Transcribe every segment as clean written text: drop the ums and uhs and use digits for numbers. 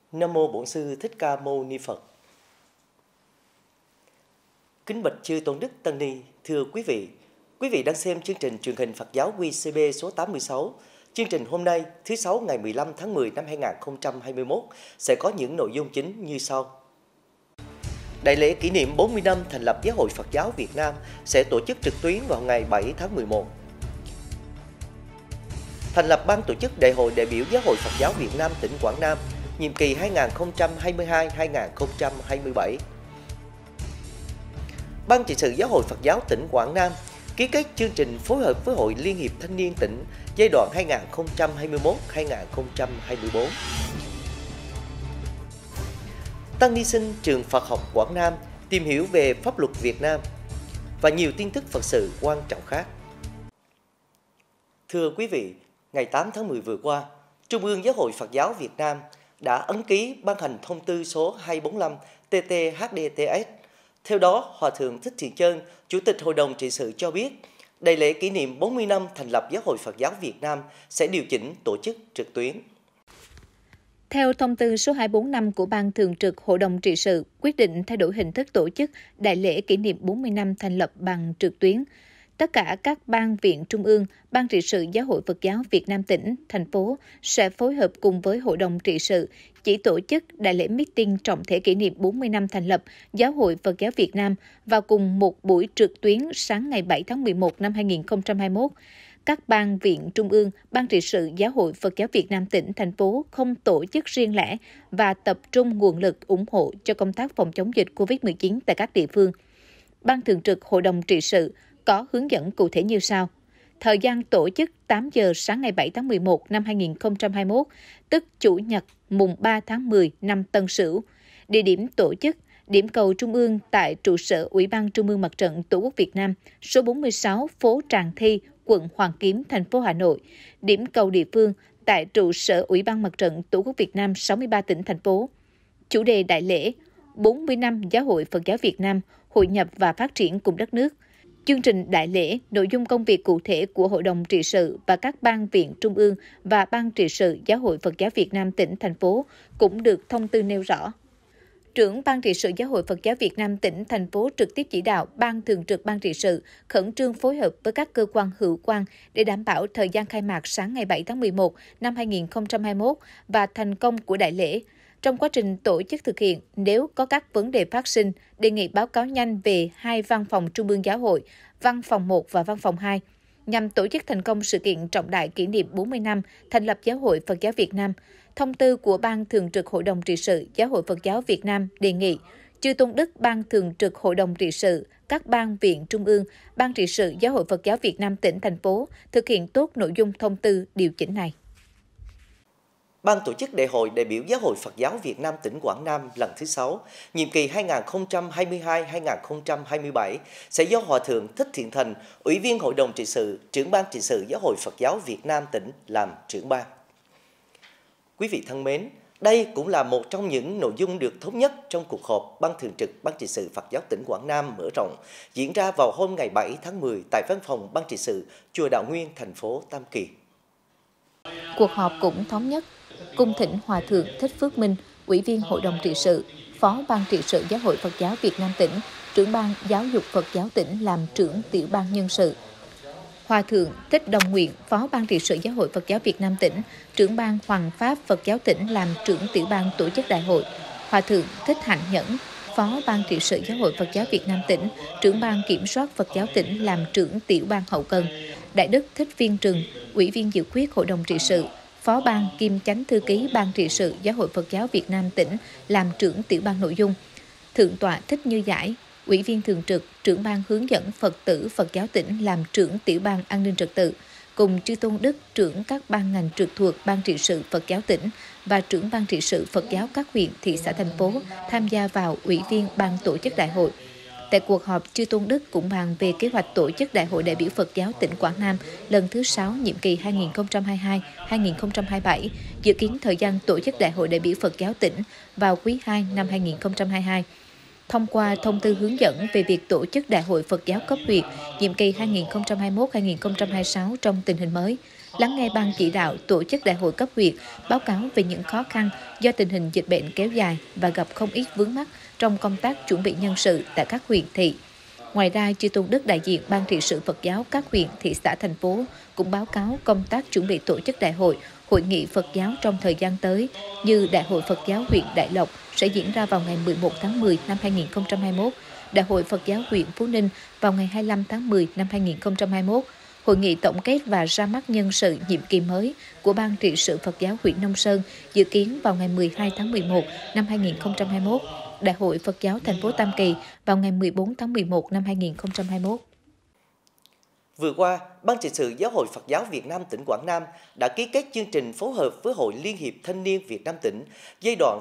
Nam mô Bổn Sư Thích Ca Mâu Ni Phật. Kính bạch chư Tôn đức Tăng ni, thưa quý vị đang xem chương trình truyền hình Phật giáo QCB số 86. Chương trình hôm nay, thứ Sáu ngày 15 tháng 10 năm 2021 sẽ có những nội dung chính như sau. Đại lễ kỷ niệm 40 năm thành lập Giáo hội Phật giáo Việt Nam sẽ tổ chức trực tuyến vào ngày 7 tháng 11. Thành lập ban tổ chức Đại hội đại biểu Giáo hội Phật giáo Việt Nam tỉnh Quảng Nam, nhiệm kỳ 2022-2027. Ban trị sự Giáo hội Phật giáo tỉnh Quảng Nam ký kết chương trình phối hợp với Hội Liên hiệp Thanh niên tỉnh giai đoạn 2021-2024. Tăng ni sinh trường Phật học Quảng Nam tìm hiểu về pháp luật Việt Nam và nhiều tin tức Phật sự quan trọng khác. Thưa quý vị, ngày 8 tháng 10 vừa qua, Trung ương Giáo hội Phật giáo Việt Nam đã ấn ký ban hành thông tư số 245 TT-HDTS. Theo đó, Hòa thượng Thích Thiện Chân, Chủ tịch Hội đồng trị sự cho biết, đại lễ kỷ niệm 40 năm thành lập Giáo hội Phật giáo Việt Nam sẽ điều chỉnh tổ chức trực tuyến. Theo thông tư số 245 của Ban Thường trực Hội đồng trị sự, quyết định thay đổi hình thức tổ chức đại lễ kỷ niệm 40 năm thành lập bằng trực tuyến. Tất cả các ban viện trung ương, Ban trị sự Giáo hội Phật giáo Việt Nam tỉnh, thành phố sẽ phối hợp cùng với Hội đồng trị sự chỉ tổ chức đại lễ meeting trọng thể kỷ niệm 40 năm thành lập Giáo hội Phật giáo Việt Nam vào cùng một buổi trực tuyến sáng ngày 7 tháng 11 năm 2021. Các ban viện trung ương, Ban trị sự Giáo hội Phật giáo Việt Nam tỉnh, thành phố không tổ chức riêng lẻ và tập trung nguồn lực ủng hộ cho công tác phòng chống dịch COVID-19 tại các địa phương. Ban Thường trực Hội đồng trị sự có hướng dẫn cụ thể như sau. Thời gian tổ chức 8 giờ sáng ngày 7 tháng 11 năm 2021, tức Chủ nhật mùng 3 tháng 10 năm Tân Sửu. Địa điểm tổ chức, điểm cầu trung ương tại trụ sở Ủy ban Trung ương Mặt trận Tổ quốc Việt Nam, số 46 phố Tràng Thi, quận Hoàn Kiếm, thành phố Hà Nội. Điểm cầu địa phương tại trụ sở Ủy ban Mặt trận Tổ quốc Việt Nam 63 tỉnh, thành phố. Chủ đề đại lễ 40 năm Giáo hội Phật giáo Việt Nam, hội nhập và phát triển cùng đất nước. Chương trình đại lễ, nội dung công việc cụ thể của Hội đồng trị sự và các ban viện trung ương và Ban trị sự Giáo hội Phật giáo Việt Nam tỉnh, thành phố cũng được thông tư nêu rõ. Trưởng Ban trị sự Giáo hội Phật giáo Việt Nam tỉnh, thành phố trực tiếp chỉ đạo Ban thường trực Ban trị sự khẩn trương phối hợp với các cơ quan hữu quan để đảm bảo thời gian khai mạc sáng ngày 7 tháng 11 năm 2021 và thành công của đại lễ. Trong quá trình tổ chức thực hiện, nếu có các vấn đề phát sinh, đề nghị báo cáo nhanh về hai văn phòng Trung ương Giáo hội, văn phòng 1 và văn phòng 2. Nhằm tổ chức thành công sự kiện trọng đại kỷ niệm 40 năm thành lập Giáo hội Phật giáo Việt Nam, thông tư của Ban Thường trực Hội đồng trị sự Giáo hội Phật giáo Việt Nam đề nghị chư Tôn đức Ban Thường trực Hội đồng trị sự, các ban viện trung ương, Ban trị sự Giáo hội Phật giáo Việt Nam tỉnh, thành phố thực hiện tốt nội dung thông tư điều chỉnh này. Ban tổ chức Đại hội đại biểu Giáo hội Phật giáo Việt Nam tỉnh Quảng Nam lần thứ 6, nhiệm kỳ 2022-2027 sẽ do Hòa thượng Thích Thiện Thành, Ủy viên Hội đồng trị sự, trưởng Ban trị sự Giáo hội Phật giáo Việt Nam tỉnh làm trưởng ban. Quý vị thân mến, đây cũng là một trong những nội dung được thống nhất trong cuộc họp Ban thường trực Ban trị sự Phật giáo tỉnh Quảng Nam mở rộng diễn ra vào hôm ngày 7 tháng 10 tại văn phòng Ban trị sự Chùa Đạo Nguyên, thành phố Tam Kỳ. Cuộc họp cũng thống nhất cung thỉnh Hòa thượng Thích Phước Minh, Ủy viên Hội đồng trị sự, Phó Ban trị sự Giáo hội Phật giáo Việt Nam tỉnh, trưởng Ban Giáo dục Phật giáo tỉnh làm trưởng tiểu ban nhân sự. Hòa thượng Thích Đồng Nguyện, Phó Ban trị sự Giáo hội Phật giáo Việt Nam tỉnh, trưởng Ban Hoằng pháp Phật giáo tỉnh làm trưởng tiểu ban tổ chức đại hội. Hòa thượng Thích Hạnh Nhẫn, Phó Ban trị sự Giáo hội Phật giáo Việt Nam tỉnh, trưởng Ban kiểm soát Phật giáo tỉnh làm trưởng tiểu ban hậu cần. Đại đức Thích Viên Trừng, Ủy viên dự khuyết Hội đồng trị sự, Phó Ban kiêm Chánh thư ký Ban trị sự Giáo hội Phật giáo Việt Nam tỉnh làm trưởng tiểu ban nội dung. Thượng tọa Thích Như Giải, Ủy viên thường trực, trưởng Ban hướng dẫn Phật tử Phật giáo tỉnh làm trưởng tiểu ban an ninh trật tự, cùng chư Tôn đức trưởng các ban ngành trực thuộc Ban trị sự Phật giáo tỉnh và trưởng Ban trị sự Phật giáo các huyện, thị xã, thành phố tham gia vào Ủy viên Ban tổ chức đại hội. Tại cuộc họp, chư Tôn đức cũng bàn về kế hoạch tổ chức Đại hội đại biểu Phật giáo tỉnh Quảng Nam lần thứ 6 nhiệm kỳ 2022-2027, dự kiến thời gian tổ chức Đại hội đại biểu Phật giáo tỉnh vào quý 2 năm 2022. Thông qua thông tư hướng dẫn về việc tổ chức Đại hội Phật giáo cấp huyện nhiệm kỳ 2021-2026 trong tình hình mới, lắng nghe ban chỉ đạo tổ chức đại hội cấp huyện báo cáo về những khó khăn do tình hình dịch bệnh kéo dài và gặp không ít vướng mắc trong công tác chuẩn bị nhân sự tại các huyện thị. Ngoài ra, chư tôn đức đại diện Ban trị sự Phật giáo các huyện, thị xã, thành phố cũng báo cáo công tác chuẩn bị tổ chức đại hội, hội nghị Phật giáo trong thời gian tới như Đại hội Phật giáo huyện Đại Lộc sẽ diễn ra vào ngày 11 tháng 10 năm 2021, Đại hội Phật giáo huyện Phú Ninh vào ngày 25 tháng 10 năm 2021, hội nghị tổng kết và ra mắt nhân sự nhiệm kỳ mới của Ban trị sự Phật giáo huyện Nông Sơn dự kiến vào ngày 12 tháng 11 năm 2021, Đại hội Phật giáo thành phố Tam Kỳ vào ngày 14 tháng 11 năm 2021. Vừa qua, Ban trị sự Giáo hội Phật giáo Việt Nam tỉnh Quảng Nam đã ký kết chương trình phối hợp với Hội Liên hiệp Thanh niên Việt Nam tỉnh giai đoạn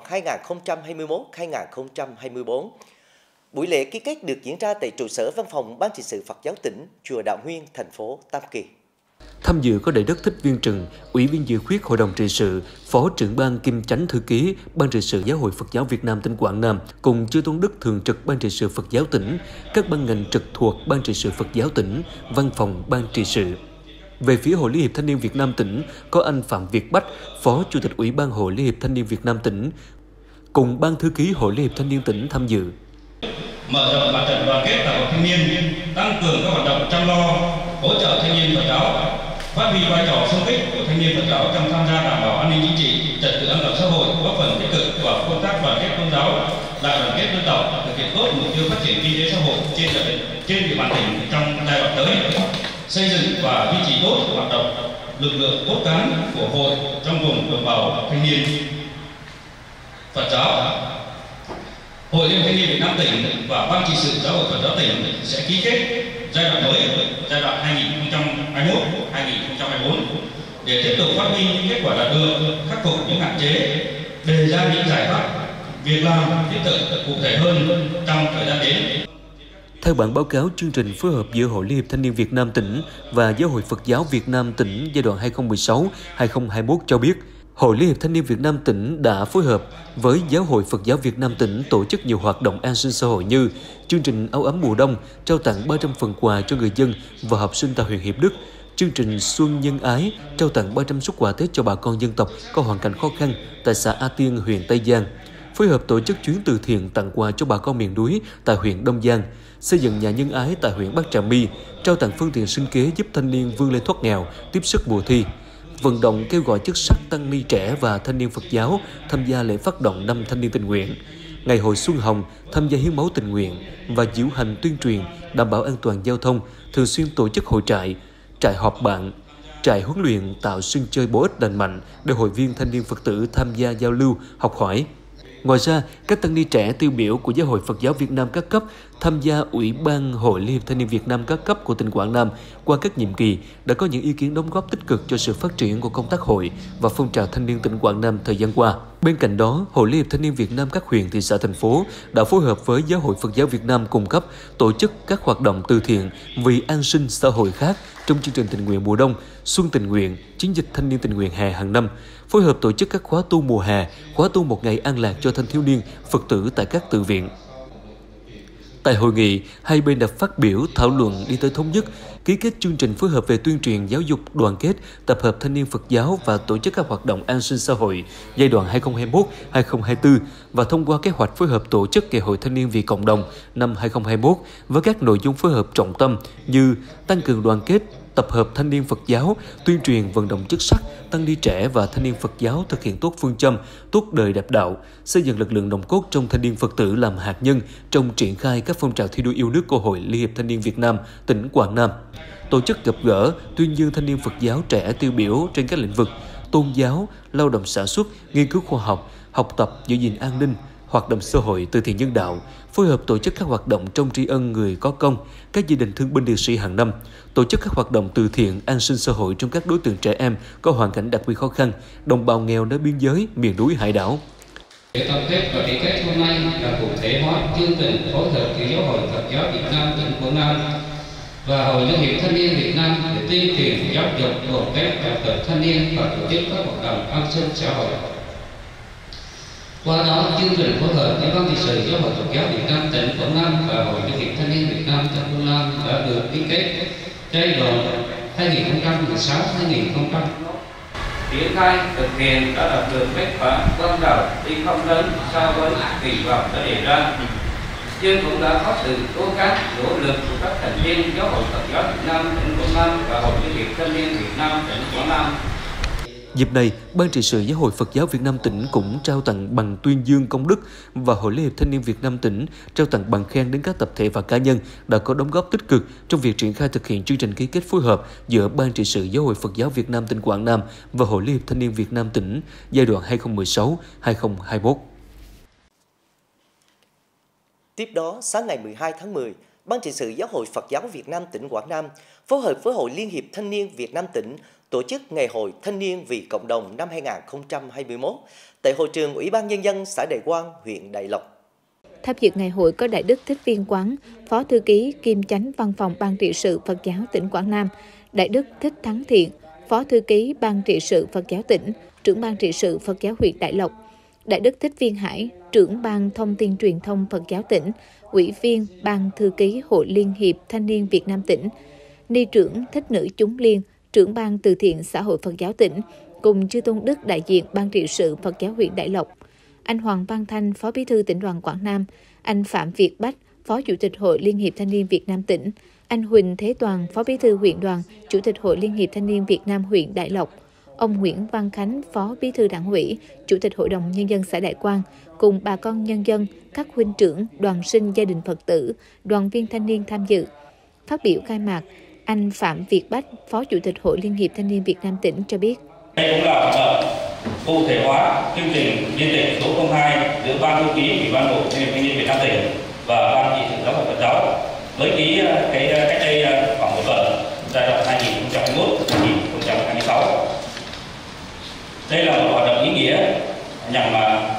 2021-2024. Buổi lễ ký kết được diễn ra tại trụ sở Văn phòng Ban trị sự Phật giáo tỉnh, chùa Đạo Nguyên, thành phố Tam Kỳ. Tham dự có Đại đức Thích Viên Trừng, Ủy viên dự khuyết Hội đồng trị sự, Phó trưởng ban kiêm chánh thư ký Ban trị sự Giáo hội Phật giáo Việt Nam tỉnh Quảng Nam, cùng chư tôn đức thường trực Ban trị sự Phật giáo tỉnh, các ban ngành trực thuộc Ban trị sự Phật giáo tỉnh, Văn phòng Ban trị sự. Về phía Hội Liên hiệp Thanh niên Việt Nam tỉnh, có anh Phạm Việt Bách, Phó Chủ tịch Ủy ban Hội Liên hiệp Thanh niên Việt Nam tỉnh, cùng Ban thư ký Hội Liên hiệp Thanh niên tỉnh tham dự. Mở rộng mặt trận đoàn kết tại hội thanh niên, tăng cường các hoạt động chăm lo, hỗ trợ thanh niên Phật giáo, phát huy vai trò xung kích của thanh niên Phật giáo trong tham gia đảm bảo an ninh chính trị, trật tự an toàn xã hội, góp phần tích cực vào công tác đoàn kết tôn giáo, đại đoàn kết dân tộc, thực hiện tốt mục tiêu phát triển kinh tế xã hội trên địa bàn tỉnh trong giai đoạn tới, xây dựng và duy trì tốt hoạt động lực lượng cốt cán của hội trong vùng đồng bào thanh niên Phật giáo. Hội Liên hiệp Thanh niên Việt Nam tỉnh và Ban trị sự Giáo hội Phật giáo tỉnh sẽ ký kết giai đoạn mới, giai đoạn 2021-2024 để tiếp tục phát huy những kết quả đạt được, khắc phục những hạn chế, đề ra những giải pháp, việc làm thiết thực cụ thể hơn trong thời gian đến. Theo bản báo cáo chương trình phối hợp giữa Hội Liên hiệp Thanh niên Việt Nam tỉnh và Giáo hội Phật giáo Việt Nam tỉnh giai đoạn 2016-2021 cho biết, Hội Liên hiệp Thanh niên Việt Nam tỉnh đã phối hợp với Giáo hội Phật giáo Việt Nam tỉnh tổ chức nhiều hoạt động an sinh xã hội như chương trình áo ấm mùa đông, trao tặng 300 phần quà cho người dân và học sinh tại huyện Hiệp Đức, chương trình Xuân Nhân Ái, trao tặng 300 suất quà Tết cho bà con dân tộc có hoàn cảnh khó khăn tại xã A Tiên, huyện Tây Giang, phối hợp tổ chức chuyến từ thiện tặng quà cho bà con miền núi tại huyện Đông Giang, xây dựng nhà nhân ái tại huyện Bắc Trà My, trao tặng phương tiện sinh kế giúp thanh niên vươn lên thoát nghèo, tiếp sức mùa thi, vận động kêu gọi chức sắc tăng ni trẻ và thanh niên Phật giáo tham gia lễ phát động năm thanh niên tình nguyện, ngày hội Xuân Hồng tham gia hiến máu tình nguyện và diễu hành tuyên truyền đảm bảo an toàn giao thông, thường xuyên tổ chức hội trại, trại họp bạn, trại huấn luyện tạo sân chơi bổ ích lành mạnh để hội viên thanh niên Phật tử tham gia giao lưu, học hỏi. Ngoài ra, các tăng ni trẻ tiêu biểu của Giáo hội Phật giáo Việt Nam các cấp tham gia Ủy ban Hội Liên hiệp Thanh niên Việt Nam các cấp của tỉnh Quảng Nam qua các nhiệm kỳ đã có những ý kiến đóng góp tích cực cho sự phát triển của công tác hội và phong trào thanh niên tỉnh Quảng Nam thời gian qua. Bên cạnh đó, Hội Liên hiệp Thanh niên Việt Nam các huyện, thị xã, thành phố đã phối hợp với Giáo hội Phật giáo Việt Nam cung cấp tổ chức các hoạt động từ thiện vì an sinh xã hội khác trong chương trình tình nguyện mùa đông, xuân tình nguyện, chiến dịch thanh niên tình nguyện hè hàng năm, phối hợp tổ chức các khóa tu mùa hè, khóa tu một ngày an lạc cho thanh thiếu niên, Phật tử tại các tự viện. Tại hội nghị, hai bên đã phát biểu thảo luận đi tới thống nhất, ký kết chương trình phối hợp về tuyên truyền giáo dục đoàn kết, tập hợp thanh niên Phật giáo và tổ chức các hoạt động an sinh xã hội giai đoạn 2021-2024 và thông qua kế hoạch phối hợp tổ chức Ngày hội Thanh niên vì cộng đồng năm 2021 với các nội dung phối hợp trọng tâm như tăng cường đoàn kết, tập hợp thanh niên Phật giáo, tuyên truyền vận động chức sắc, tăng ni trẻ và thanh niên Phật giáo thực hiện tốt phương châm, tốt đời đẹp đạo, xây dựng lực lượng nòng cốt trong thanh niên Phật tử làm hạt nhân trong triển khai các phong trào thi đua yêu nước của Hội Liên hiệp Thanh niên Việt Nam tỉnh Quảng Nam. Tổ chức gặp gỡ, tuyên dương thanh niên Phật giáo trẻ tiêu biểu trên các lĩnh vực tôn giáo, lao động sản xuất, nghiên cứu khoa học, học tập, giữ gìn an ninh, hoạt động xã hội, từ thiện nhân đạo, phối hợp tổ chức các hoạt động trong tri ân người có công, các gia đình thương binh liệt sĩ hàng năm, tổ chức các hoạt động từ thiện an sinh xã hội trong các đối tượng trẻ em có hoàn cảnh đặc biệt khó khăn, đồng bào nghèo nơi biên giới, miền núi, hải đảo. Tổng kết và ký kết hôm nay là cụ thể hóa chương trình phối hợp giữa Giáo hội Phật giáo Việt Nam tỉnh Quảng Nam và Hội Liên hiệp Thanh niên Việt Nam để tuyên truyền giáo dục đoàn kết tập hợp thanh niên và tổ chức các hoạt động an sinh xã hội. Qua đó, chương trình phối hợp với Ban trị sự Giáo hội Phật giáo Việt Nam tỉnh Quảng Nam và Hội Liên hiệp Thanh niên Việt Nam tỉnh Quảng Nam đã được ký kết giai đoạn 2016-2021. Triển khai thực hiện đã đạt được kết quả ban đầu tuy không lớn so với kỳ vọng đã đề ra, nhưng cũng đã có sự cố gắng nỗ lực của các thành viên Giáo hội Phật giáo Việt Nam tỉnh Quảng Nam và Hội Liên hiệp Thanh niên Việt Nam tỉnh Quảng Nam. Dịp này, Ban trị sự Giáo hội Phật giáo Việt Nam tỉnh cũng trao tặng bằng tuyên dương công đức và Hội Liên hiệp Thanh niên Việt Nam tỉnh trao tặng bằng khen đến các tập thể và cá nhân đã có đóng góp tích cực trong việc triển khai thực hiện chương trình ký kết phối hợp giữa Ban trị sự Giáo hội Phật giáo Việt Nam tỉnh Quảng Nam và Hội Liên hiệp Thanh niên Việt Nam tỉnh giai đoạn 2016-2021. Tiếp đó, sáng ngày 12 tháng 10, Ban trị sự Giáo hội Phật giáo Việt Nam tỉnh Quảng Nam phối hợp với Hội Liên hiệp Thanh niên Việt Nam tỉnh tổ chức Ngày hội Thanh niên vì cộng đồng năm 2021 tại hội trường Ủy ban Nhân dân xã Đại Quang, huyện Đại Lộc. Tham dự ngày hội có Đại đức Thích Viên Quán, Phó Thư ký kiêm Chánh Văn phòng Ban trị sự Phật giáo tỉnh Quảng Nam, Đại đức Thích Thắng Thiện, Phó Thư ký Ban trị sự Phật giáo tỉnh, Trưởng Ban trị sự Phật giáo huyện Đại Lộc, Đại đức Thích Viên Hải, Trưởng Ban Thông tin Truyền thông Phật giáo tỉnh, Ủy viên Ban Thư ký Hội Liên hiệp Thanh niên Việt Nam tỉnh, Ni trưởng Thích Nữ Chúng Liên, Trưởng Ban Từ thiện Xã hội Phật giáo tỉnh, cùng chư tôn đức đại diện Ban trị sự Phật giáo huyện Đại Lộc, anh Hoàng Văn Thanh, Phó Bí thư Tỉnh đoàn Quảng Nam, anh Phạm Việt Bách, Phó Chủ tịch Hội Liên hiệp Thanh niên Việt Nam tỉnh, anh Huỳnh Thế Toàn, Phó Bí thư huyện đoàn, Chủ tịch Hội Liên hiệp Thanh niên Việt Nam huyện Đại Lộc, ông Nguyễn Văn Khánh, Phó Bí thư Đảng ủy, Chủ tịch Hội đồng Nhân dân xã Đại Quang, cùng bà con nhân dân, các huynh trưởng, đoàn sinh gia đình Phật tử, đoàn viên thanh niên tham dự. Phát biểu khai mạc, anh Phạm Việt Bách, Phó Chủ tịch Hội Liên hiệp Thanh niên Việt Nam tỉnh cho biết. Đây cũng là hoạt động cụ thể hóa chương trình liên tịch số 02 giữa Ban Thư ký Ủy ban Hội Liên hiệp Thanh niên Việt Nam tỉnh và Ban trị sự Giáo hội Phật giáo với ký cách đây khoảng một tuần, giai đoạn 2021-2026. Đây là một hoạt động ý nghĩa nhằm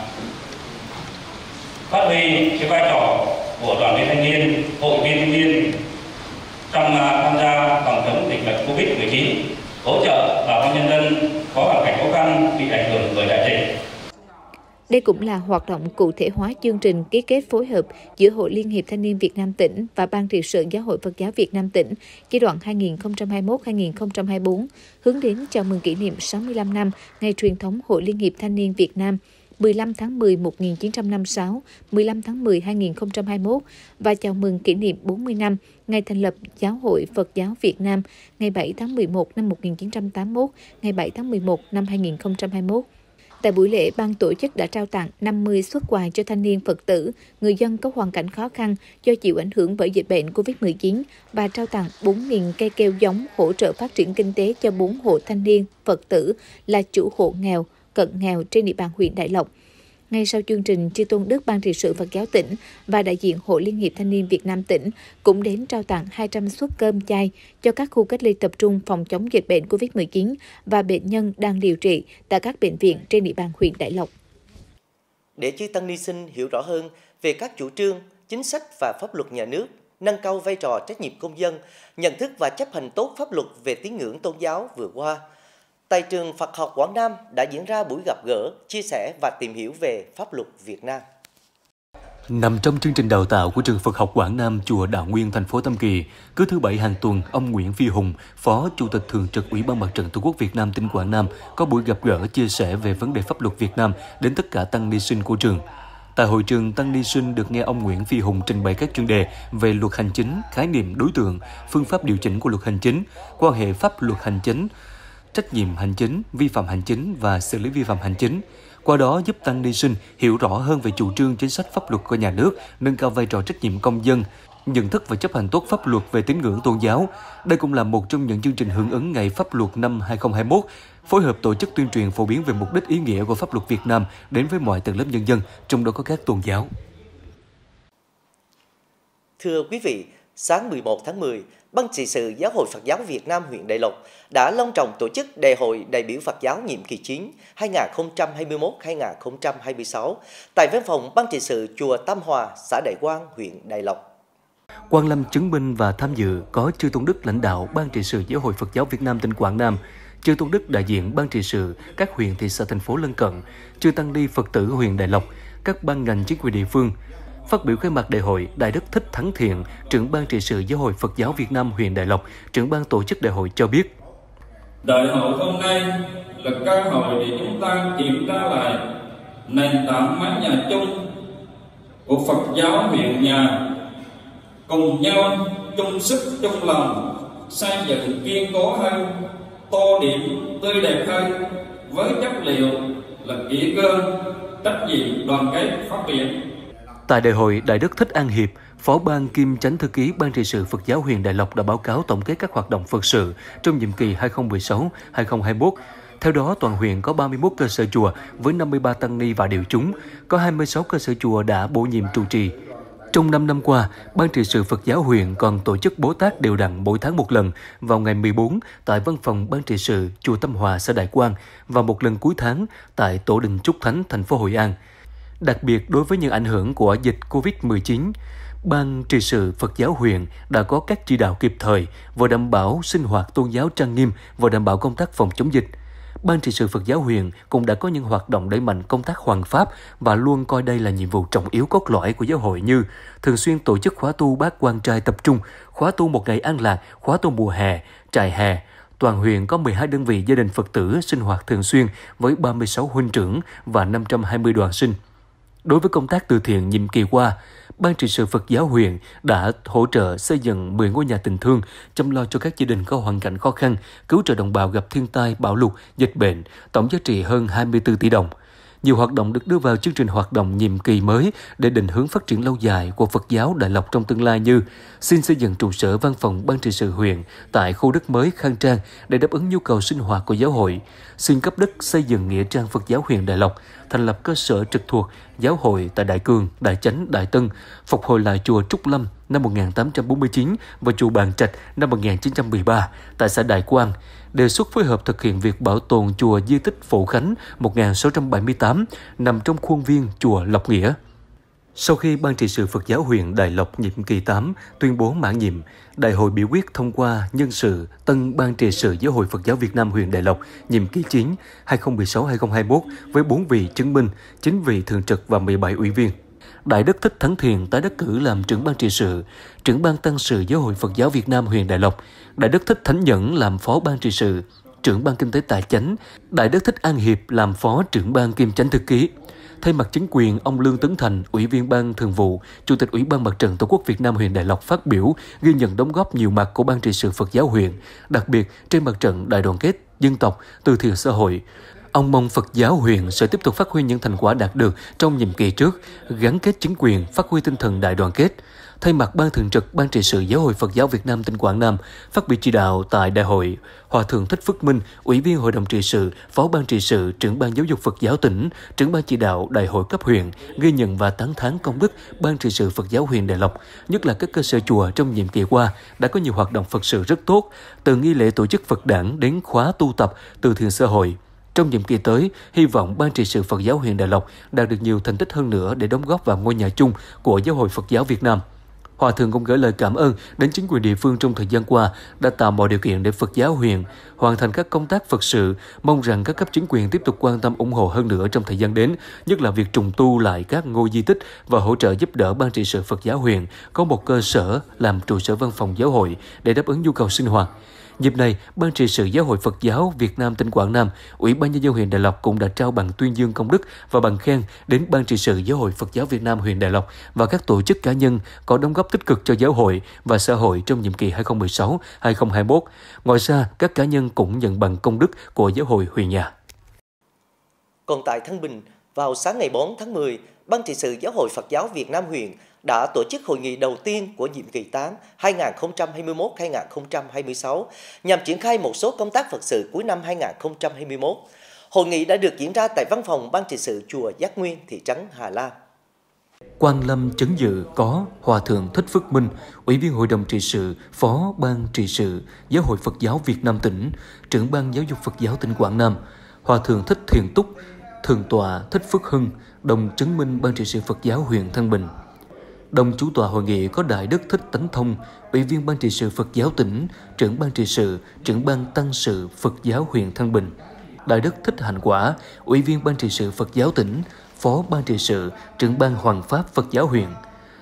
phát huy cái vai trò của đoàn viên thanh niên, hội viên thanh niên trong tham gia phòng chống dịch bệnh Covid-19, hỗ trợ bà con nhân dân có hoàn cảnh khó khăn bị ảnh hưởng bởi đại dịch. Đây cũng là hoạt động cụ thể hóa chương trình ký kết phối hợp giữa Hội Liên hiệp Thanh niên Việt Nam tỉnh và Ban trị sự Giáo hội Phật giáo Việt Nam tỉnh giai đoạn 2021-2024, hướng đến chào mừng kỷ niệm 65 năm Ngày truyền thống Hội Liên hiệp Thanh niên Việt Nam 15 tháng 10 1956, 15 tháng 10 2021 và chào mừng kỷ niệm 40 năm ngày thành lập Giáo hội Phật giáo Việt Nam ngày 7 tháng 11 năm 1981, ngày 7 tháng 11 năm 2021. Tại buổi lễ, ban tổ chức đã trao tặng 50 suất quà cho thanh niên Phật tử, người dân có hoàn cảnh khó khăn do chịu ảnh hưởng bởi dịch bệnh COVID-19 và trao tặng 4.000 cây keo giống hỗ trợ phát triển kinh tế cho 4 hộ thanh niên Phật tử là chủ hộ nghèo, cận nghèo trên địa bàn huyện Đại Lộc. Ngay sau chương trình, chư tôn đức Ban trị sự Phật giáo tỉnh và đại diện Hội Liên hiệp Thanh niên Việt Nam tỉnh cũng đến trao tặng 200 suất cơm chay cho các khu cách ly tập trung phòng chống dịch bệnh COVID-19 và bệnh nhân đang điều trị tại các bệnh viện trên địa bàn huyện Đại Lộc. Để chư tăng ni sinh hiểu rõ hơn về các chủ trương, chính sách và pháp luật nhà nước, nâng cao vai trò trách nhiệm công dân, nhận thức và chấp hành tốt pháp luật về tín ngưỡng tôn giáo vừa qua, tại trường Phật học Quảng Nam đã diễn ra buổi gặp gỡ, chia sẻ và tìm hiểu về pháp luật Việt Nam. Nằm trong chương trình đào tạo của trường Phật học Quảng Nam, chùa Đạo Nguyên, thành phố Tam Kỳ, cứ thứ Bảy hàng tuần, ông Nguyễn Phi Hùng, Phó Chủ tịch Thường trực Ủy ban Mặt trận Tổ quốc Việt Nam tỉnh Quảng Nam có buổi gặp gỡ chia sẻ về vấn đề pháp luật Việt Nam đến tất cả tăng ni sinh của trường. Tại hội trường, tăng ni sinh được nghe ông Nguyễn Phi Hùng trình bày các chuyên đề về luật hành chính, khái niệm đối tượng, phương pháp điều chỉnh của luật hành chính, quan hệ pháp luật hành chính, trách nhiệm hành chính, vi phạm hành chính và xử lý vi phạm hành chính. Qua đó giúp tăng ni sinh hiểu rõ hơn về chủ trương chính sách pháp luật của nhà nước, nâng cao vai trò trách nhiệm công dân, nhận thức và chấp hành tốt pháp luật về tín ngưỡng tôn giáo. Đây cũng là một trong những chương trình hưởng ứng Ngày Pháp luật năm 2021, phối hợp tổ chức tuyên truyền phổ biến về mục đích ý nghĩa của pháp luật Việt Nam đến với mọi tầng lớp nhân dân, trong đó có các tôn giáo. Thưa quý vị, sáng 11 tháng 10, Ban trị sự Giáo hội Phật giáo Việt Nam huyện Đại Lộc đã long trọng tổ chức Đại hội đại biểu Phật giáo nhiệm kỳ 9 2021-2026 tại văn phòng Ban trị sự chùa Tam Hòa, xã Đại Quang, huyện Đại Lộc. Quan lâm chứng minh và tham dự có chư tôn đức lãnh đạo Ban trị sự Giáo hội Phật giáo Việt Nam tỉnh Quảng Nam, chư tôn đức đại diện Ban trị sự các huyện thị xã thành phố lân cận, chư tăng ni Phật tử huyện Đại Lộc, các ban ngành chính quyền địa phương, Phát biểu khai mạc đại hội, Đại đức Thích Thắng Thiện, trưởng ban trị sự Giáo hội Phật giáo Việt Nam huyện Đại Lộc, trưởng ban tổ chức đại hội cho biết: Đại hội hôm nay là cơ hội để chúng ta kiểm tra lại nền tảng mái nhà chung của Phật giáo huyện nhà, cùng nhau chung sức chung lòng xây dựng kiên cố hơn, tô điểm tươi đẹp hơn với chất liệu là kỷ cương, trách nhiệm, đoàn kết, phát triển. Tại đại hội, Đại đức Thích An Hiệp, Phó ban kiêm Chánh thư ký Ban trị sự Phật giáo huyện Đại Lộc đã báo cáo tổng kết các hoạt động Phật sự trong nhiệm kỳ 2016-2021. Theo đó, toàn huyện có 31 cơ sở chùa với 53 tăng ni và điều chúng, có 26 cơ sở chùa đã bổ nhiệm trụ trì. Trong 5 năm qua, Ban trị sự Phật giáo huyện còn tổ chức bố tát đều đặn mỗi tháng một lần vào ngày 14 tại văn phòng Ban trị sự chùa Tâm Hòa, xã Đại Quang và một lần cuối tháng tại Tổ đình Trúc Thánh, thành phố Hội An. Đặc biệt, đối với những ảnh hưởng của dịch COVID-19, Ban trị sự Phật giáo huyện đã có các chỉ đạo kịp thời, vừa đảm bảo sinh hoạt tôn giáo trang nghiêm, vừa đảm bảo công tác phòng chống dịch. Ban trị sự Phật giáo huyện cũng đã có những hoạt động đẩy mạnh công tác hoằng pháp và luôn coi đây là nhiệm vụ trọng yếu cốt lõi của giáo hội, như thường xuyên tổ chức khóa tu bát quan trai tập trung, khóa tu một ngày an lạc, khóa tu mùa hè, trại hè. Toàn huyện có 12 đơn vị gia đình Phật tử sinh hoạt thường xuyên với 36 huynh trưởng và 520 đoàn sinh. Đối với công tác từ thiện nhiệm kỳ qua, Ban trị sự Phật giáo huyện đã hỗ trợ xây dựng 10 ngôi nhà tình thương, chăm lo cho các gia đình có hoàn cảnh khó khăn, cứu trợ đồng bào gặp thiên tai, bão lụt, dịch bệnh, tổng giá trị hơn 24 tỷ đồng. Nhiều hoạt động được đưa vào chương trình hoạt động nhiệm kỳ mới để định hướng phát triển lâu dài của Phật giáo Đại Lộc trong tương lai, như xin xây dựng trụ sở văn phòng Ban trị sự huyện tại khu đất mới khang trang để đáp ứng nhu cầu sinh hoạt của giáo hội, xin cấp đất xây dựng nghĩa trang Phật giáo huyện Đại Lộc, thành lập cơ sở trực thuộc giáo hội tại Đại Cương, Đại Chánh, Đại Tân, phục hồi lại chùa Trúc Lâm năm 1849 và chùa Bàn Trạch năm 1913 tại xã Đại Quang, đề xuất phối hợp thực hiện việc bảo tồn chùa di tích Phổ Khánh 1678 nằm trong khuôn viên chùa Lộc Nghĩa. Sau khi Ban trị sự Phật giáo huyện Đại Lộc nhiệm kỳ 8 tuyên bố mãn nhiệm, Đại hội biểu quyết thông qua nhân sự tân Ban trị sự Giáo hội Phật giáo Việt Nam huyện Đại Lộc nhiệm kỳ 9 2016-2021 với 4 vị chứng minh, 9 vị thường trực và 17 ủy viên. Đại đức Thích Thắng Thiện tái đắc cử làm trưởng ban trị sự, trưởng ban tăng sự Giáo hội Phật giáo Việt Nam huyện Đại Lộc. Đại đức Thích Thánh Nhẫn làm phó ban trị sự, trưởng ban kinh tế tài chánh. Đại đức Thích An Hiệp làm phó trưởng ban kiêm chánh thư ký. Thay mặt chính quyền, ông Lương Tấn Thành, Ủy viên Ban Thường vụ, Chủ tịch Ủy ban Mặt trận Tổ quốc Việt Nam huyện Đại Lộc phát biểu ghi nhận đóng góp nhiều mặt của Ban trị sự Phật giáo huyện, đặc biệt trên mặt trận đại đoàn kết dân tộc, từ thiện xã hội. Ông mong Phật giáo huyện sẽ tiếp tục phát huy những thành quả đạt được trong nhiệm kỳ trước, gắn kết chính quyền, phát huy tinh thần đại đoàn kết. Thay mặt Ban thường trực Ban trị sự Giáo hội Phật giáo Việt Nam tỉnh Quảng Nam, phát biểu chỉ đạo tại đại hội, Hòa thượng Thích Phước Minh, Ủy viên Hội đồng trị sự, Phó ban trị sự, trưởng ban giáo dục Phật giáo tỉnh, trưởng ban chỉ đạo đại hội cấp huyện, ghi nhận và tán thán công đức Ban trị sự Phật giáo huyện Đại Lộc, nhất là các cơ sở chùa trong nhiệm kỳ qua đã có nhiều hoạt động Phật sự rất tốt, từ nghi lễ tổ chức Phật đản đến khóa tu tập, từ thiện xã hội. Trong nhiệm kỳ tới, hy vọng Ban trị sự Phật giáo huyện Đại Lộc đạt được nhiều thành tích hơn nữa để đóng góp vào ngôi nhà chung của Giáo hội Phật giáo Việt Nam. Hòa thượng cũng gửi lời cảm ơn đến chính quyền địa phương trong thời gian qua đã tạo mọi điều kiện để Phật giáo huyện hoàn thành các công tác Phật sự, mong rằng các cấp chính quyền tiếp tục quan tâm ủng hộ hơn nữa trong thời gian đến, nhất là việc trùng tu lại các ngôi di tích và hỗ trợ giúp đỡ Ban trị sự Phật giáo huyện có một cơ sở làm trụ sở văn phòng giáo hội để đáp ứng nhu cầu sinh hoạt. Dịp này, Ban trị sự Giáo hội Phật giáo Việt Nam tỉnh Quảng Nam, Ủy ban nhân dân huyện Đại Lộc cũng đã trao bằng tuyên dương công đức và bằng khen đến Ban trị sự Giáo hội Phật giáo Việt Nam huyện Đại Lộc và các tổ chức cá nhân có đóng góp tích cực cho giáo hội và xã hội trong nhiệm kỳ 2016-2021. Ngoài ra, các cá nhân cũng nhận bằng công đức của giáo hội huyện nhà. Còn tại Thăng Bình, vào sáng ngày 4 tháng 10, Ban trị sự Giáo hội Phật giáo Việt Nam huyện đã tổ chức hội nghị đầu tiên của nhiệm kỳ 8 2021-2026 nhằm triển khai một số công tác Phật sự cuối năm 2021. Hội nghị đã được diễn ra tại văn phòng Ban trị sự chùa Giác Nguyên, thị trấn Hà Lam. Quan lâm chấn dự có Hòa thượng Thích Phước Minh, Ủy viên Hội đồng trị sự, Phó ban trị sự Giáo hội Phật giáo Việt Nam tỉnh, trưởng ban giáo dục Phật giáo tỉnh Quảng Nam, Hòa thượng Thích Thiện Túc, Thượng tọa Thích Phước Hưng, đồng chứng minh Ban trị sự Phật giáo huyện Thăng Bình. Đồng chủ tọa hội nghị có Đại đức Thích Tánh Thông, Ủy viên Ban trị sự Phật giáo tỉnh, trưởng ban trị sự, trưởng ban tăng sự Phật giáo huyện Thăng Bình. Đại đức Thích Hạnh Quả, Ủy viên Ban trị sự Phật giáo tỉnh, Phó ban trị sự, trưởng ban Hoằng pháp Phật giáo huyện.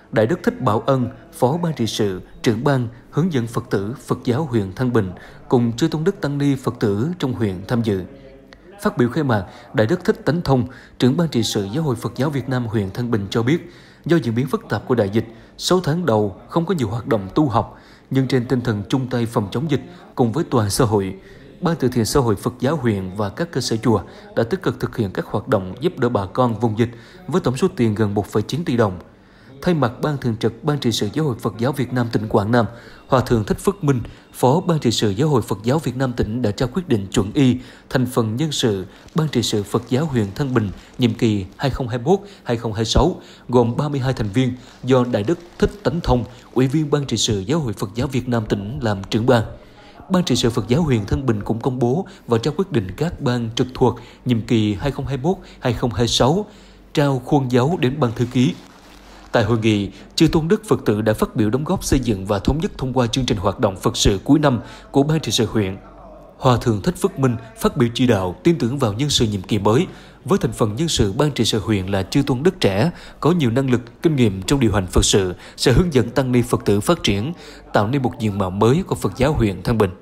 Đại đức Thích Bảo Ân, Phó Ban trị sự, trưởng ban hướng dẫn Phật tử Phật giáo huyện Thăng Bình cùng chư tôn đức tăng ni Phật tử trong huyện tham dự. Phát biểu khai mạc, Đại đức Thích Tánh Thông, trưởng ban trị sự Giáo hội Phật giáo Việt Nam huyện Thăng Bình cho biết, do diễn biến phức tạp của đại dịch, 6 tháng đầu không có nhiều hoạt động tu học, nhưng trên tinh thần chung tay phòng chống dịch cùng với toàn xã hội, Ban từ thiện xã hội Phật giáo huyện và các cơ sở chùa đã tích cực thực hiện các hoạt động giúp đỡ bà con vùng dịch với tổng số tiền gần 1,9 tỷ đồng. Thay mặt Ban thường trực Ban trị sự Giáo hội Phật giáo Việt Nam tỉnh Quảng Nam, Hòa thượng Thích Phước Minh, Phó Ban trị sự Giáo hội Phật giáo Việt Nam tỉnh đã trao quyết định chuẩn y thành phần nhân sự Ban trị sự Phật giáo huyện Thăng Bình nhiệm kỳ 2021-2026 gồm 32 thành viên do Đại đức Thích Tánh Thông, Ủy viên Ban trị sự Giáo hội Phật giáo Việt Nam tỉnh làm trưởng ban. Ban trị sự Phật giáo huyện Thăng Bình cũng công bố và trao quyết định các ban trực thuộc nhiệm kỳ 2021-2026 trao khuôn dấu đến ban thư ký. Tại hội nghị, chư tôn đức Phật tử đã phát biểu đóng góp xây dựng và thống nhất thông qua chương trình hoạt động Phật sự cuối năm của Ban trị sự huyện. Hòa thượng Thích Phước Minh phát biểu chỉ đạo tin tưởng vào nhân sự nhiệm kỳ mới, với thành phần nhân sự Ban trị sự huyện là chư tôn đức trẻ, có nhiều năng lực, kinh nghiệm trong điều hành Phật sự, sẽ hướng dẫn tăng ni Phật tử phát triển, tạo nên một diện mạo mới của Phật giáo huyện Thăng Bình.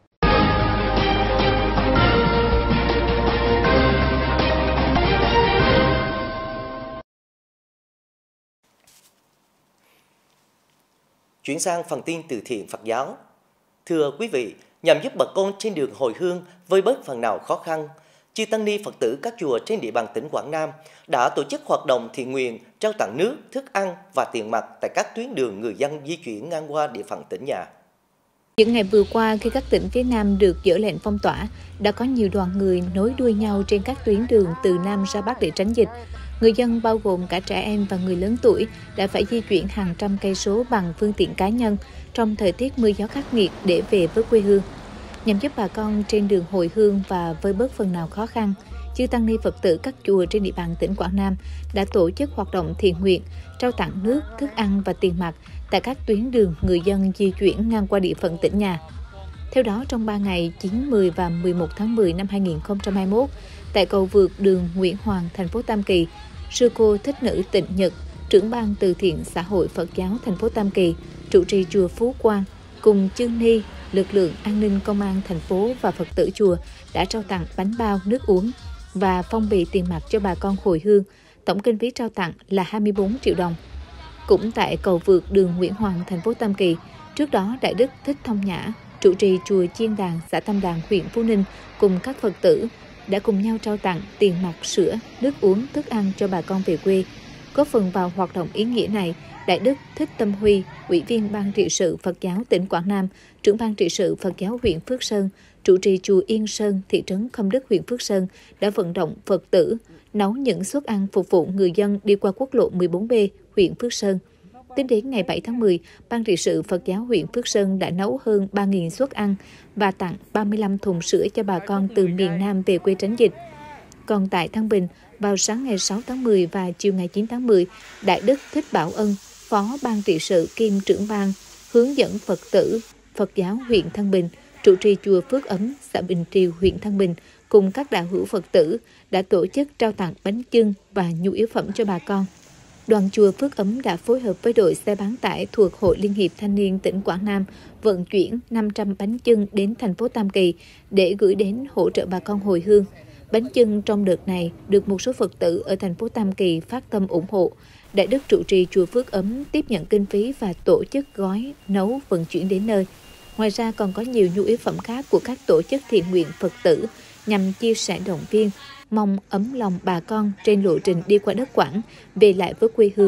Chuyển sang phần tin từ thiện Phật giáo. Thưa quý vị, nhằm giúp bà con trên đường hồi hương vơi bớt phần nào khó khăn, chư tăng ni Phật tử các chùa trên địa bàn tỉnh Quảng Nam đã tổ chức hoạt động thiện nguyện trao tặng nước, thức ăn và tiền mặt tại các tuyến đường người dân di chuyển ngang qua địa phận tỉnh nhà. Những ngày vừa qua, khi các tỉnh phía Nam được dỡ lệnh phong tỏa, đã có nhiều đoàn người nối đuôi nhau trên các tuyến đường từ Nam ra Bắc để tránh dịch. Người dân bao gồm cả trẻ em và người lớn tuổi đã phải di chuyển hàng trăm cây số bằng phương tiện cá nhân trong thời tiết mưa gió khắc nghiệt để về với quê hương. Nhằm giúp bà con trên đường hồi hương và vơi bớt phần nào khó khăn, chư tăng ni Phật tử các chùa trên địa bàn tỉnh Quảng Nam đã tổ chức hoạt động thiện nguyện, trao tặng nước, thức ăn và tiền mặt tại các tuyến đường người dân di chuyển ngang qua địa phận tỉnh nhà. Theo đó, trong 3 ngày 9, 10 và 11 tháng 10 năm 2021, tại cầu vượt đường Nguyễn Hoàng, thành phố Tam Kỳ, Sư cô Thích Nữ Tịnh Nhật, trưởng ban từ thiện xã hội Phật giáo thành phố Tam Kỳ, trụ trì chùa Phú Quang, cùng chư ni, lực lượng an ninh công an thành phố và Phật tử chùa đã trao tặng bánh bao, nước uống và phong bì tiền mặt cho bà con hồi hương. Tổng kinh phí trao tặng là 24 triệu đồng. Cũng tại cầu vượt đường Nguyễn Hoàng, thành phố Tam Kỳ, trước đó Đại đức Thích Thông Nhã, trụ trì chùa Chiên Đàn, xã Tam Đàn, huyện Phú Ninh cùng các Phật tử đã cùng nhau trao tặng tiền mặt, sữa, nước uống, thức ăn cho bà con về quê. Góp phần vào hoạt động ý nghĩa này, Đại đức Thích Tâm Huy, Ủy viên Ban trị sự Phật giáo tỉnh Quảng Nam, trưởng ban trị sự Phật giáo huyện Phước Sơn, trụ trì chùa Yên Sơn, thị trấn Khâm Đức, huyện Phước Sơn đã vận động Phật tử nấu những suất ăn phục vụ người dân đi qua quốc lộ 14B, huyện Phước Sơn. Tính đến ngày 7 tháng 10, Ban trị sự Phật giáo huyện Phước Sơn đã nấu hơn 3.000 suất ăn và tặng 35 thùng sữa cho bà con từ miền Nam về quê tránh dịch. Còn tại Thăng Bình, vào sáng ngày 6 tháng 10 và chiều ngày 9 tháng 10, Đại đức Thích Bảo Ân, Phó Ban trị sự kiêm trưởng ban hướng dẫn Phật tử Phật giáo huyện Thăng Bình, trụ trì chùa Phước Ấm, xã Bình Triều, huyện Thăng Bình cùng các đạo hữu Phật tử đã tổ chức trao tặng bánh chưng và nhu yếu phẩm cho bà con. Đoàn chùa Phước Ấm đã phối hợp với đội xe bán tải thuộc Hội Liên hiệp Thanh niên tỉnh Quảng Nam vận chuyển 500 bánh chưng đến thành phố Tam Kỳ để gửi đến hỗ trợ bà con hồi hương. Bánh chưng trong đợt này được một số Phật tử ở thành phố Tam Kỳ phát tâm ủng hộ. Đại đức trụ trì chùa Phước Ấm tiếp nhận kinh phí và tổ chức gói, nấu, vận chuyển đến nơi. Ngoài ra còn có nhiều nhu yếu phẩm khác của các tổ chức thiện nguyện Phật tử nhằm chia sẻ động viên, mong ấm lòng bà con trên lộ trình đi qua đất Quảng, về lại với quê hương.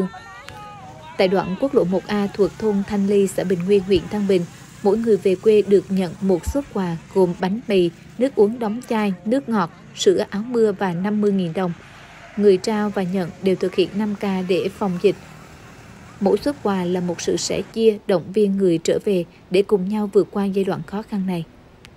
Tại đoạn quốc lộ 1A thuộc thôn Thanh Ly, xã Bình Nguyên, huyện Thăng Bình, mỗi người về quê được nhận một suất quà gồm bánh mì, nước uống đóng chai, nước ngọt, sữa, áo mưa và 50.000 đồng. Người trao và nhận đều thực hiện 5K để phòng dịch. Mỗi suất quà là một sự sẻ chia, động viên người trở về để cùng nhau vượt qua giai đoạn khó khăn này.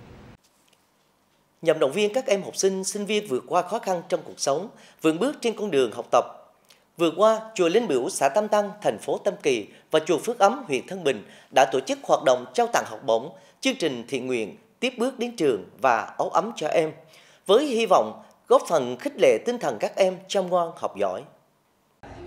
Nhằm động viên các em học sinh, sinh viên vượt qua khó khăn trong cuộc sống, vững bước trên con đường học tập. Vừa qua, chùa Linh Biểu, xã Tam Tăng, thành phố Tam Kỳ và chùa Phước Ấm, huyện Thăng Bình đã tổ chức hoạt động trao tặng học bổng, chương trình thiện nguyện tiếp bước đến trường và áo ấm cho em, với hy vọng góp phần khích lệ tinh thần các em chăm ngoan học giỏi.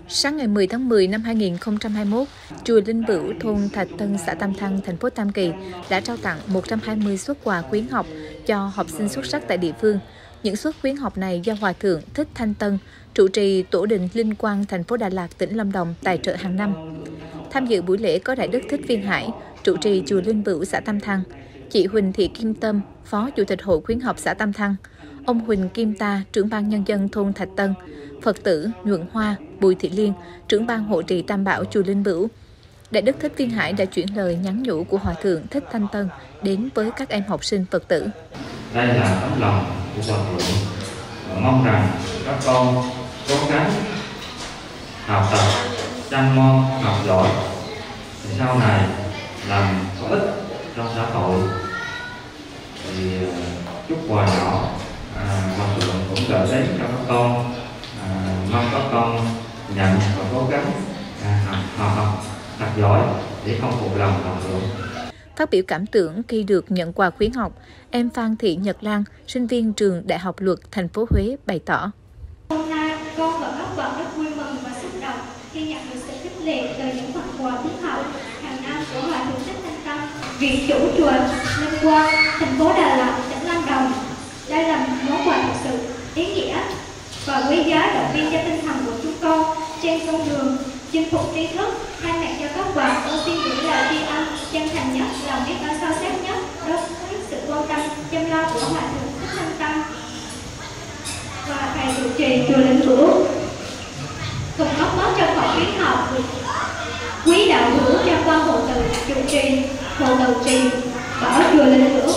Sáng ngày 10 tháng 10 năm 2021, chùa Linh Bửu, thôn Thạch Tân, xã Tam Thăng, thành phố Tam Kỳ đã trao tặng 120 suất quà khuyến học cho học sinh xuất sắc tại địa phương. Những suất khuyến học này do Hòa Thượng Thích Thanh Tân, trụ trì Tổ đình Linh Quang, thành phố Đà Lạt, tỉnh Lâm Đồng tài trợ hàng năm. Tham dự buổi lễ có Đại đức Thích Viên Hải, trụ trì chùa Linh Bửu, xã Tam Thăng, chị Huỳnh Thị Kim Tâm, Phó Chủ tịch Hội khuyến học xã Tam Thăng, ông Huỳnh Kim Ta, trưởng ban nhân dân thôn Thạch Tân, Phật tử Nhuận Hoa, Bùi Thị Liên, trưởng ban hộ trì Tam Bảo chùa Linh Bửu. Đại đức Thích Viên Hải đã chuyển lời nhắn nhủ của Hòa Thượng Thích Thanh Tân đến với các em học sinh Phật tử. Đây là tấm lòng của Hòa Thượng và mong rằng các con cố gắng học tập, chăm ngoan, học giỏi để sau này làm có ích trong xã hội. Thì chút quà nhỏ Hòa Thượng cũng gửi đến cho các con, mong các con nhận và cố gắng học thật giỏi để không phụ lòng Hòa Thượng. Phát biểu cảm tưởng khi được nhận quà khuyến học, em Phan Thị Nhật Lan, sinh viên trường Đại học Luật thành phố Huế bày tỏ. Hôm nay con và các bạn rất vui mừng và xúc động khi nhận được sự khích lệ từ những phần quà khuyến học hàng năm của Hòa Thượng Thích Thanh Tân, viện chủ chùa Linh Quang, thành phố Đà Lạt, tỉnh Lâm Đồng. Đây là món quà thực sự ý nghĩa và quý giá động viên cho tinh thần của chúng con trên con đường chinh phục tri thức. Thay mặt cho các bạn, con xin gửi lời tri ân chân thành nhất, lòng biết ơn sâu sắc nhất đối với sự quan tâm chăm lo của Hòa Thượng Thích Thanh Tân và thầy trụ trì chùa Linh Bửu, cùng góp món cho khóa khuyến học quý đạo hữu cho con hộ tự trụ trì bảo chùa Linh Bửu.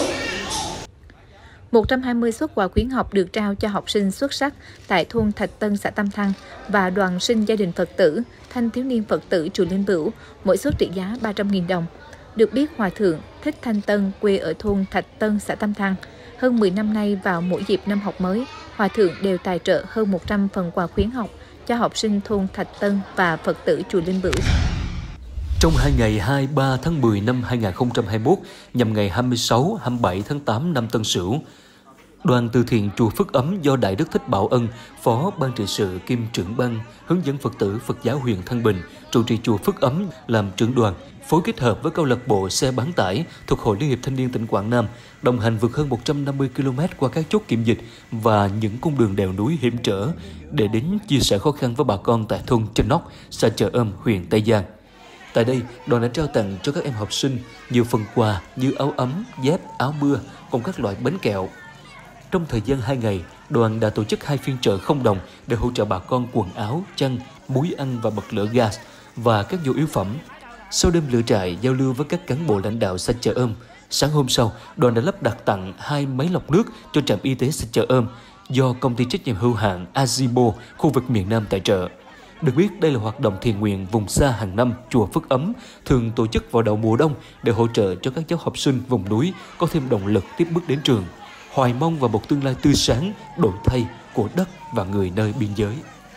120 suất quà khuyến học được trao cho học sinh xuất sắc tại thôn Thạch Tân, xã Tam Thăng và đoàn sinh gia đình Phật tử, thanh thiếu niên Phật tử chùa Linh Bửu, mỗi suất trị giá 300.000 đồng. Được biết, Hòa Thượng Thích Thanh Tân quê ở thôn Thạch Tân, xã Tam Thăng. Hơn 10 năm nay, vào mỗi dịp năm học mới, Hòa Thượng đều tài trợ hơn 100 phần quà khuyến học cho học sinh thôn Thạch Tân và Phật tử chùa Linh Bửu. Trong 2 ngày 23 tháng 10 năm 2021 nhằm ngày 26-27 tháng 8 năm Tân Sửu, Đoàn từ thiện chùa Phước Ấm do Đại đức Thích Bảo Ân, Phó Ban trị sự kiêm trưởng ban hướng dẫn Phật tử Phật giáo huyện Thăng Bình, trụ trì chùa Phước Ấm làm trưởng đoàn, phối kết hợp với câu lạc bộ xe bán tải thuộc Hội Liên hiệp Thanh niên tỉnh Quảng Nam, đồng hành vượt hơn 150 km qua các chốt kiểm dịch và những cung đường đèo núi hiểm trở để đến chia sẻ khó khăn với bà con tại thôn Chân Nóc, xã Chợ Ôm, huyện Tây Giang. Tại đây, đoàn đã trao tặng cho các em học sinh nhiều phần quà như áo ấm, dép, áo mưa cùng các loại bánh kẹo. Trong thời gian 2 ngày, đoàn đã tổ chức 2 phiên chợ không đồng để hỗ trợ bà con quần áo, chăn, muối ăn và bật lửa gas và các nhu yếu phẩm. Sau đêm lửa trại giao lưu với các cán bộ lãnh đạo xã Chợ Ôm, sáng hôm sau, đoàn đã lắp đặt tặng 2 máy lọc nước cho trạm y tế xã Chợ Ôm do công ty trách nhiệm hữu hạn Azimo khu vực miền Nam tài trợ. Được biết, đây là hoạt động thiện nguyện vùng xa hàng năm chùa Phước Ấm thường tổ chức vào đầu mùa đông để hỗ trợ cho các cháu học sinh vùng núi có thêm động lực tiếp bước đến trường, hoài mong vào một tương lai tươi sáng, đổi thay của đất và người nơi biên giới.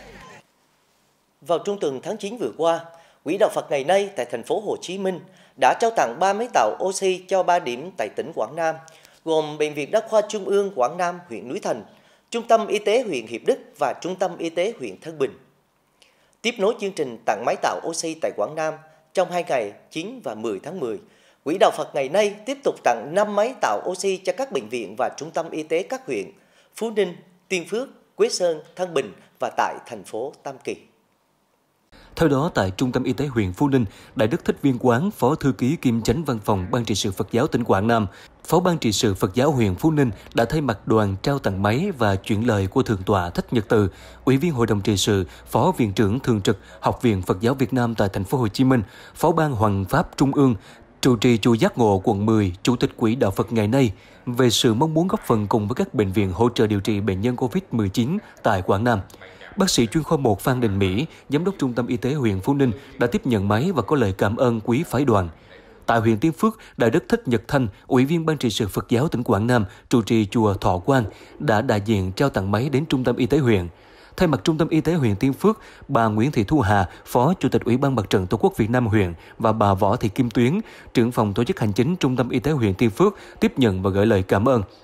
Vào trung tuần tháng 9 vừa qua, Quỹ đạo Phật ngày nay tại thành phố Hồ Chí Minh đã trao tặng 3 máy tạo oxy cho 3 điểm tại tỉnh Quảng Nam, gồm Bệnh viện Đa khoa Trung ương Quảng Nam, huyện Núi Thành, Trung tâm Y tế huyện Hiệp Đức và Trung tâm Y tế huyện Thân Bình. Tiếp nối chương trình tặng máy tạo oxy tại Quảng Nam, trong 2 ngày 9 và 10 tháng 10, Quỹ đạo Phật ngày nay tiếp tục tặng 5 máy tạo oxy cho các bệnh viện và trung tâm y tế các huyện Phú Ninh, Tiên Phước, Quế Sơn, Thăng Bình và tại thành phố Tam Kỳ. Theo đó, tại Trung tâm Y tế huyện Phú Ninh, Đại đức Thích Viên Quán, Phó Thư ký kiêm Chánh Văn phòng Ban trị sự Phật giáo tỉnh Quảng Nam, Phó Ban trị sự Phật giáo huyện Phú Ninh đã thay mặt đoàn trao tặng máy và chuyển lời của Thượng tọa Thích Nhật Từ, Ủy viên Hội đồng trị sự, Phó Viện trưởng Thường trực Học viện Phật giáo Việt Nam tại thành phố Hồ Chí Minh, Phó Ban Hoằng Pháp Trung ương, trụ trì chùa Giác Ngộ quận 10, Chủ tịch Quỹ đạo Phật ngày nay về sự mong muốn góp phần cùng với các bệnh viện hỗ trợ điều trị bệnh nhân COVID-19 tại Quảng Nam. Bác sĩ chuyên khoa 1 Phan Đình Mỹ, Giám đốc Trung tâm Y tế huyện Phú Ninh đã tiếp nhận máy và có lời cảm ơn quý phái đoàn. Tại huyện Tiên Phước, Đại đức Thích Nhật Thanh, Ủy viên Ban trị sự Phật giáo tỉnh Quảng Nam, trụ trì chùa Thọ Quang, đã đại diện trao tặng máy đến Trung tâm Y tế huyện. Thay mặt Trung tâm Y tế huyện Tiên Phước, bà Nguyễn Thị Thu Hà, Phó Chủ tịch Ủy ban Mặt trận Tổ quốc Việt Nam huyện và bà Võ Thị Kim Tuyến, trưởng phòng tổ chức hành chính Trung tâm Y tế huyện Tiên Phước tiếp nhận và gửi lời cảm ơn.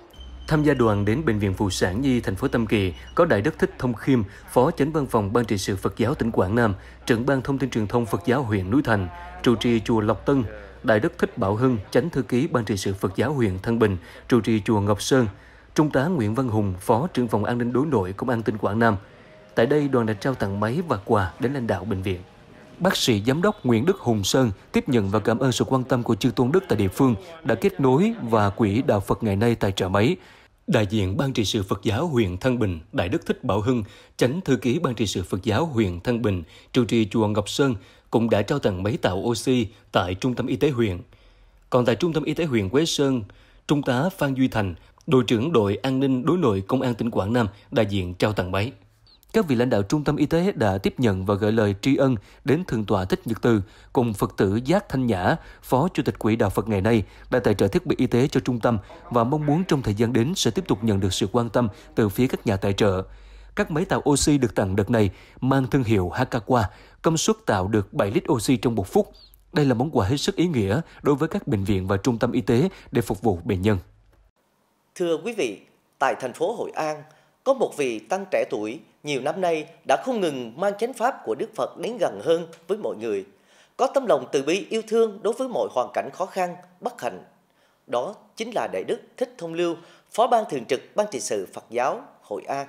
Tham gia đoàn đến Bệnh viện Phụ sản Nhi, thành phố Tam Kỳ có Đại đức Thích Thông Khiêm, Phó Chánh Văn phòng Ban trị sự Phật giáo tỉnh Quảng Nam, Trưởng ban Thông tin Truyền thông Phật giáo huyện Núi Thành, trụ trì chùa Lộc Tân, Đại đức Thích Bảo Hưng, Chánh thư ký Ban trị sự Phật giáo huyện Thăng Bình, trụ trì chùa Ngọc Sơn, Trung tá Nguyễn Văn Hùng, Phó trưởng phòng An ninh đối nội Công an tỉnh Quảng Nam. Tại đây, đoàn đã trao tặng máy và quà đến lãnh đạo bệnh viện. Bác sĩ Giám đốc Nguyễn Đức Hùng Sơn tiếp nhận và cảm ơn sự quan tâm của chư tôn đức tại địa phương đã kết nối và Quỹ Đạo Phật ngày nay tài trợ máy. Đại diện Ban trị sự Phật giáo huyện Thăng Bình, Đại đức Thích Bảo Hưng, Chánh thư ký Ban trị sự Phật giáo huyện Thăng Bình, trụ trì chùa Ngọc Sơn cũng đã trao tặng máy tạo oxy tại Trung tâm Y tế huyện. Còn tại Trung tâm Y tế huyện Quế Sơn, Trung tá Phan Duy Thành, đội trưởng đội An ninh đối nội Công an tỉnh Quảng Nam, đại diện trao tặng máy. Các vị lãnh đạo Trung tâm Y tế đã tiếp nhận và gửi lời tri ân đến Thượng tọa Thích Nhật Từ cùng Phật tử Giác Thanh Nhã, Phó Chủ tịch Quỹ Đạo Phật ngày nay, đã tài trợ thiết bị y tế cho trung tâm và mong muốn trong thời gian đến sẽ tiếp tục nhận được sự quan tâm từ phía các nhà tài trợ. Các máy tạo oxy được tặng đợt này mang thương hiệu Hakawa, công suất tạo được 7 lít oxy trong 1 phút. Đây là món quà hết sức ý nghĩa đối với các bệnh viện và trung tâm y tế để phục vụ bệnh nhân. Thưa quý vị, tại thành phố Hội An, có một vị tăng trẻ tuổi nhiều năm nay đã không ngừng mang chánh pháp của Đức Phật đến gần hơn với mọi người, có tấm lòng từ bi yêu thương đối với mọi hoàn cảnh khó khăn, bất hạnh. Đó chính là Đại đức Thích Thông Lưu, Phó Ban Thường trực Ban trị sự Phật giáo Hội An.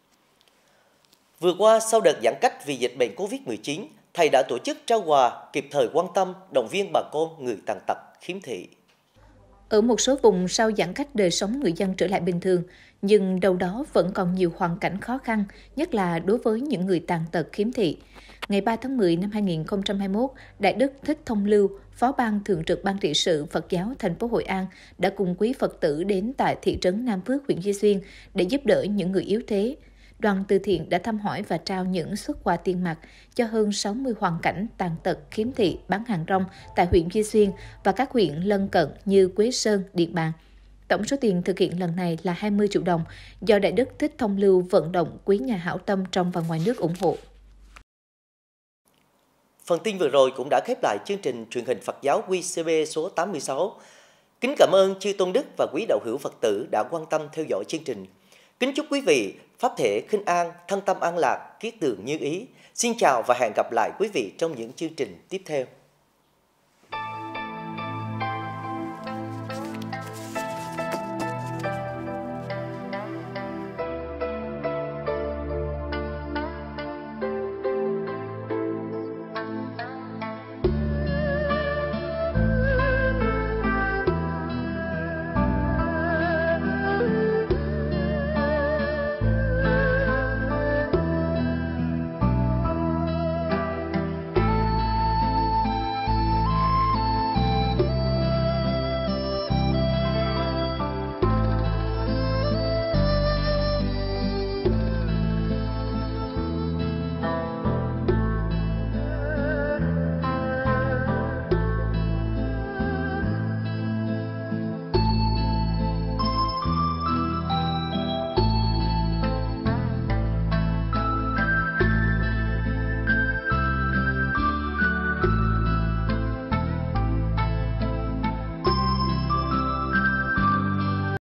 Vừa qua, sau đợt giãn cách vì dịch bệnh Covid-19, Thầy đã tổ chức trao quà kịp thời quan tâm, động viên bà con người tàn tật, khiếm thị. Ở một số vùng sau giãn cách đời sống người dân trở lại bình thường, nhưng đâu đó vẫn còn nhiều hoàn cảnh khó khăn, nhất là đối với những người tàn tật khiếm thị. Ngày 3 tháng 10 năm 2021, Đại đức Thích Thông Lưu, Phó Ban Thường trực Ban trị sự Phật giáo thành phố Hội An đã cùng quý Phật tử đến tại thị trấn Nam Phước, huyện Duy Xuyên để giúp đỡ những người yếu thế. Đoàn từ thiện đã thăm hỏi và trao những suất quà tiền mặt cho hơn 60 hoàn cảnh tàn tật khiếm thị bán hàng rong tại huyện Duy Xuyên và các huyện lân cận như Quế Sơn, Điện Bàn. Tổng số tiền thực hiện lần này là 20 triệu đồng do Đại đức Thích Thông Lưu vận động quý nhà hảo tâm trong và ngoài nước ủng hộ. Phần tin vừa rồi cũng đã khép lại chương trình truyền hình Phật giáo QCB số 86. Kính cảm ơn chư tôn đức và quý đạo hữu Phật tử đã quan tâm theo dõi chương trình. Kính chúc quý vị pháp thể khinh an, thân tâm an lạc, kiết tường như ý. Xin chào và hẹn gặp lại quý vị trong những chương trình tiếp theo.